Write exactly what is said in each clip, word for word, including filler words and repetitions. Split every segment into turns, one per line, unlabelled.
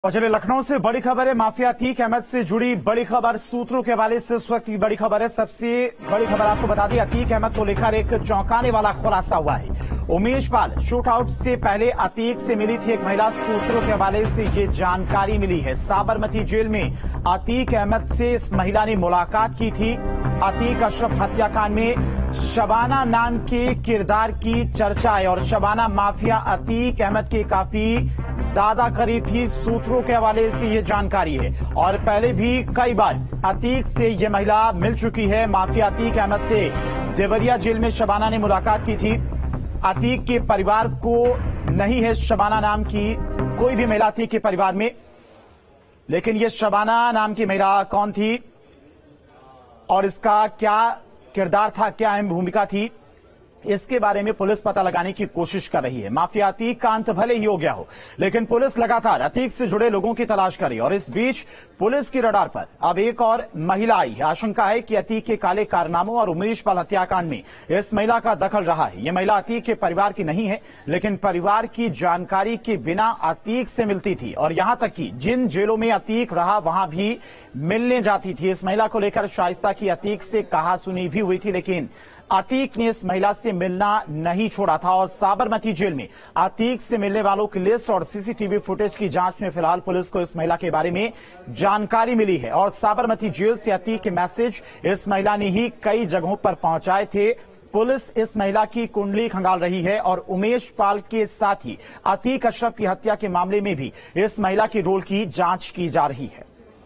और चलिए लखनऊ से बड़ी खबर है। माफिया अतीक अहमद से जुड़ी बड़ी खबर सूत्रों के हवाले से इस वक्त की बड़ी खबर है। सबसे बड़ी खबर आपको बता दी, अतीक अहमद को लेकर एक चौंकाने वाला खुलासा हुआ है। उमेश पाल शूटआउट से पहले अतीक से मिली थी एक महिला, सूत्रों के हवाले से ये जानकारी मिली है। साबरमती जेल में अतीक अहमद से इस महिला ने मुलाकात की थी। अतीक अशरफ हत्याकांड में शबाना नाम के किरदार की चर्चा है और शबाना माफिया अतीक अहमद के काफी ज्यादा करीब थी। सूत्रों के हवाले से ये जानकारी है और पहले भी कई बार अतीक से ये महिला मिल चुकी है। माफिया अतीक अहमद से देवरिया जेल में शबाना ने मुलाकात की थी। अतीक के परिवार को नहीं है शबाना नाम की कोई भी महिला अतीक के परिवार में, लेकिन ये शबाना नाम की महिला कौन थी और इसका क्या किरदार था, क्या अहम भूमिका थी, इसके बारे में पुलिस पता लगाने की कोशिश कर रही है। माफिया अतीक का अंत भले ही हो गया हो, लेकिन पुलिस लगातार अतीक से जुड़े लोगों की तलाश कर रही है और इस बीच पुलिस की रडार पर अब एक और महिला आई है। आशंका है कि अतीक के काले कारनामों और उमेश पाल हत्याकांड में इस महिला का दखल रहा है। यह महिला अतीक के परिवार की नहीं है, लेकिन परिवार की जानकारी के बिना अतीक से मिलती थी और यहां तक कि जिन जेलों में अतीक रहा वहां भी मिलने जाती थी। इस महिला को लेकर शाइस्ता की अतीक से कहासुनी भी हुई थी, लेकिन अतीक ने इस महिला से मिलना नहीं छोड़ा था और साबरमती जेल में अतीक से मिलने वालों की लिस्ट और सीसीटीवी फुटेज की जांच में फिलहाल पुलिस को इस महिला के बारे में जानकारी मिली है और साबरमती जेल से अतीक के मैसेज इस महिला ने ही कई जगहों पर पहुंचाए थे। पुलिस इस महिला की कुंडली खंगाल रही है और उमेश पाल के साथ ही अतीक अशरफ की हत्या के मामले में भी इस महिला के रोल की जांच की जा रही है।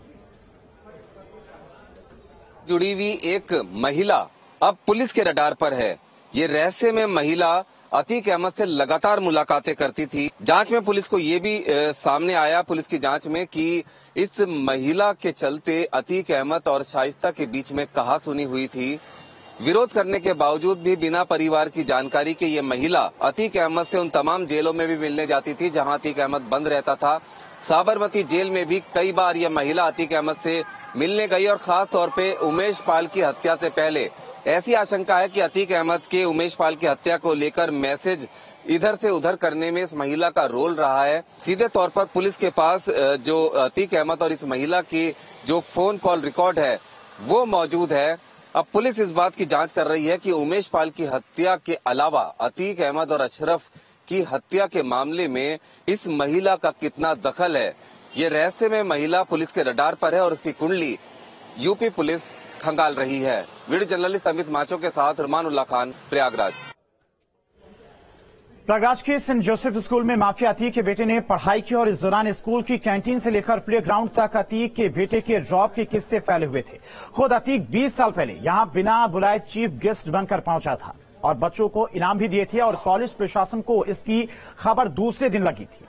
जुड़ी हुई एक महिला अब पुलिस के रडार पर है। ये रहस्य में महिला अतीक अहमद से लगातार मुलाकातें करती थी। जांच में पुलिस को ये भी ए, सामने आया पुलिस की जांच में कि इस महिला के चलते अतीक अहमद और शाइस्ता के बीच में कहासुनी हुई थी। विरोध करने के बावजूद भी बिना परिवार की जानकारी के ये महिला अतीक अहमद से उन तमाम जेलों में भी मिलने जाती थी जहां अतीक अहमद बंद रहता था। साबरमती जेल में भी कई बार यह महिला अतीक अहमद से मिलने गई और खास तौर पे उमेश पाल की हत्या से पहले ऐसी आशंका है कि अतीक अहमद के उमेश पाल की हत्या को लेकर मैसेज इधर से उधर करने में इस महिला का रोल रहा है। सीधे तौर पर पुलिस के पास जो अतीक अहमद और इस महिला की जो फोन कॉल रिकॉर्ड है वो मौजूद है। अब पुलिस इस बात की जांच कर रही है कि उमेश पाल की हत्या के अलावा अतीक अहमद और अशरफ की हत्या के मामले में इस महिला का कितना दखल है। ये रहस्य में महिला पुलिस के रडार पर है और उसकी कुंडली यूपी पुलिस खंगाल रही है। वीडियो जर्नलिस्ट अमित माचो के साथ रमानुल्लाह खान, प्रयागराज।
प्रयागराज के सेंट जोसेफ स्कूल में माफिया अतीक के बेटे ने पढ़ाई की और इस दौरान स्कूल की कैंटीन से लेकर प्ले ग्राउंड तक अतीक के बेटे के रौब के किस्से फैले हुए थे। खुद अतीक बीस साल पहले यहां बिना बुलाए चीफ गेस्ट बनकर पहुंचा था और बच्चों को इनाम भी दिए थे और कॉलेज प्रशासन को इसकी खबर दूसरे दिन लगी थी।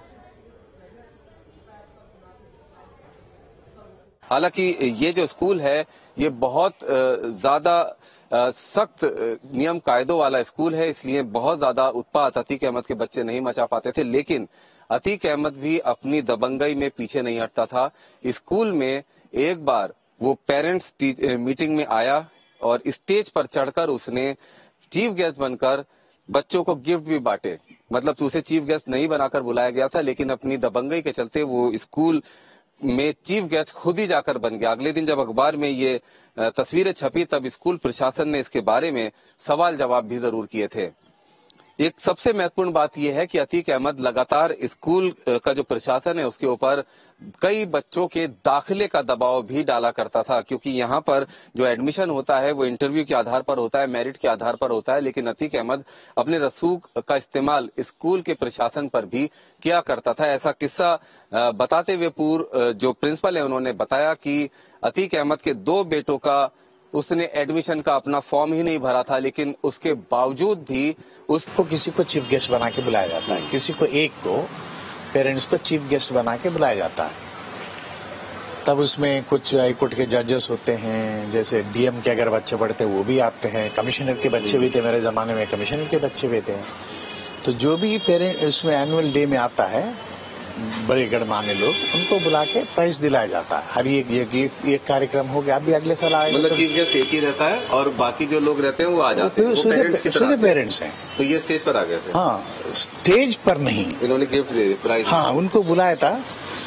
हालांकि ये जो स्कूल है ये बहुत ज्यादा सख्त नियम कायदों वाला स्कूल है, इसलिए बहुत ज्यादा उत्पात अतीक अहमद के बच्चे नहीं मचा पाते थे। लेकिन अतीक अहमद भी अपनी दबंगई में पीछे नहीं हटता था। स्कूल में एक बार वो पेरेंट्स मीटिंग में आया और स्टेज पर चढ़कर उसने चीफ गेस्ट बनकर बच्चों को गिफ्ट भी बांटे। मतलब उसे चीफ गेस्ट नहीं बनाकर बुलाया गया था, लेकिन अपनी दबंगई के चलते वो स्कूल में चीफ गेस्ट खुद ही जाकर बन गया। अगले दिन जब अखबार में ये तस्वीरें छपी तब स्कूल प्रशासन ने इसके बारे में सवाल जवाब भी जरूर किए थे। एक सबसे महत्वपूर्ण बात यह है कि अतीक अहमद लगातार स्कूल का जो प्रशासन है उसके ऊपर कई बच्चों के दाखिले का दबाव भी डाला करता था, क्योंकि यहाँ पर जो एडमिशन होता है वो इंटरव्यू के आधार पर होता है, मेरिट के आधार पर होता है। लेकिन अतीक अहमद अपने रसूख का इस्तेमाल स्कूल के प्रशासन पर भी किया करता था। ऐसा किस्सा बताते हुए पूर्व जो प्रिंसिपल है उन्होंने बताया कि अतीक अहमद के दो बेटों का उसने एडमिशन का अपना फॉर्म ही नहीं भरा था, लेकिन उसके बावजूद भी
उसको किसी को चीफ गेस्ट बना के बुलाया जाता है, किसी को एक को पेरेंट्स को चीफ गेस्ट बना के बुलाया जाता है। तब उसमें कुछ हाईकोर्ट के जजेस होते हैं, जैसे डीएम के अगर बच्चे पढ़ते हैं वो भी आते हैं, कमिश्नर के बच्चे भी थे, मेरे जमाने में कमिश्नर के बच्चे भी थे। तो जो भी पेरेंट उसमें एनुअल डे में आता है बड़े गणमान्य लोग, उनको बुला के प्राइज दिलाया जाता है। हर एक ये एक कार्यक्रम हो गया, अभी अगले साल आएगा।
मतलब चीफ गेस्ट एक ही रहता है और बाकी जो लोग रहते हैं वो आ जाते हैं, वो पेरेंट्स की तरह
पेरेंट्स हैं।
तो ये स्टेज पर आ गए थे?
हाँ, स्टेज पर नहीं,
इन्होंने गिफ्ट प्राइज,
हाँ उनको बुलाया था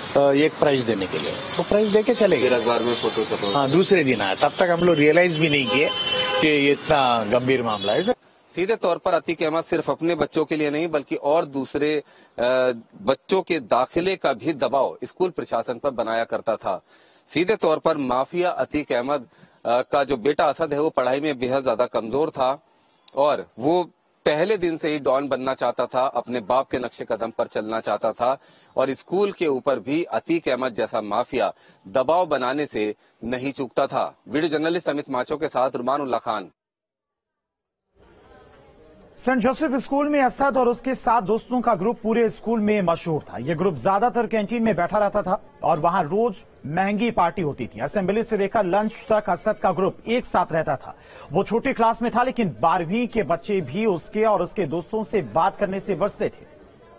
एक प्राइज देने के लिए, वो प्राइज दे के चले
फिर
गए।
अखबार में फोटो छपा।
हाँ, दूसरे दिन आया, तब तक हम लोग रियलाइज भी नहीं किए कि ये इतना गंभीर मामला है।
सीधे तौर पर अतीक अहमद सिर्फ अपने बच्चों के लिए नहीं बल्कि और दूसरे बच्चों के दाखिले का भी दबाव स्कूल प्रशासन पर बनाया करता था। सीधे तौर पर माफिया अतीक अहमद का जो बेटा असद है वो पढ़ाई में बेहद ज्यादा कमजोर था और वो पहले दिन से ही डॉन बनना चाहता था, अपने बाप के नक्शे कदम पर चलना चाहता था और स्कूल के ऊपर भी अतीक अहमद जैसा माफिया दबाव बनाने से नहीं चूकता था। वीडियो जर्नलिस्ट अमित माचो के साथ Ruman Ullah Khan.
Saint Joseph school में असद और उसके सात दोस्तों का ग्रुप पूरे स्कूल में मशहूर था। यह ग्रुप ज्यादातर कैंटीन में बैठा रहता था और वहां रोज महंगी पार्टी होती थी। असेंबली से लेकर लंच तक असद का ग्रुप एक साथ रहता था। वो छोटी क्लास में था लेकिन बारहवीं के बच्चे भी उसके और उसके दोस्तों से बात करने से बचते थे।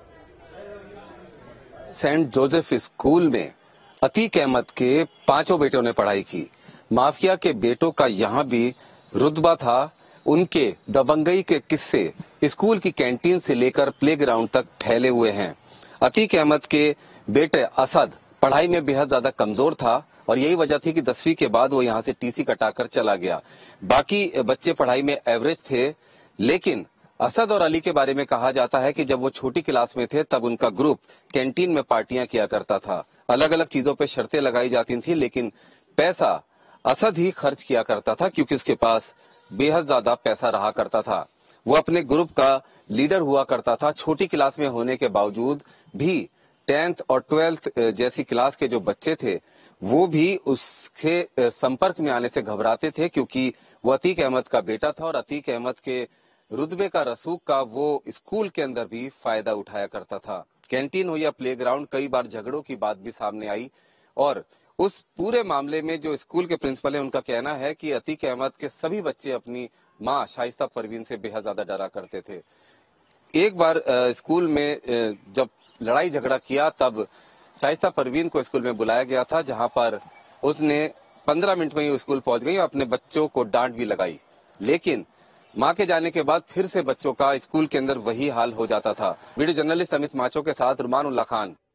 सेंट जोसेफ स्कूल में अतीक अहमद के पांचों बेटों ने पढ़ाई की। माफिया के बेटों का यहाँ भी रुतबा था। उनके दबंगई के किस्से स्कूल की कैंटीन से लेकर प्लेग्राउंड तक फैले हुए हैं। अतीक अहमद के बेटे असद पढ़ाई में बेहद ज्यादा कमजोर था और यही वजह थी कि दसवीं के बाद वो यहाँ से टीसी कटाकर चला गया। बाकी बच्चे पढ़ाई में एवरेज थे, लेकिन असद और अली के बारे में कहा जाता है कि जब वो छोटी क्लास में थे तब उनका ग्रुप कैंटीन में पार्टियां किया करता था। अलग अलग चीजों पर शर्तें लगाई जाती थी, लेकिन पैसा असद ही खर्च किया करता था क्योंकि उसके पास बेहद ज्यादा पैसा रहा करता था। वो अपने ग्रुप का लीडर हुआ करता था। छोटी क्लास में होने के बावजूद भी टेंथ और ट्वेल्थ जैसी क्लास के जो बच्चे थे वो भी उसके संपर्क में आने से घबराते थे क्योंकि वो अतीक अहमद का बेटा था और अतीक अहमद के रुतबे का रसूख का वो स्कूल के अंदर भी फायदा उठाया करता था। कैंटीन हो या प्लेग्राउंड, कई बार झगड़ों की बात भी सामने आई और उस पूरे मामले में जो स्कूल के प्रिंसिपल है उनका कहना है कि अतीक अहमद के सभी बच्चे अपनी मां शाइस्ता परवीन से बेहद ज्यादा डरा करते थे। एक बार स्कूल में जब लड़ाई झगड़ा किया तब शाइस्ता परवीन को स्कूल में बुलाया गया था, जहां पर उसने पंद्रह मिनट में ही स्कूल पहुंच गई और अपने बच्चों को डांट भी लगाई। लेकिन मां के जाने के बाद फिर से बच्चों का स्कूल के अंदर वही हाल हो जाता था। वीडियो जर्नलिस्ट अमित माचो के साथ रुमान उल्ला खान।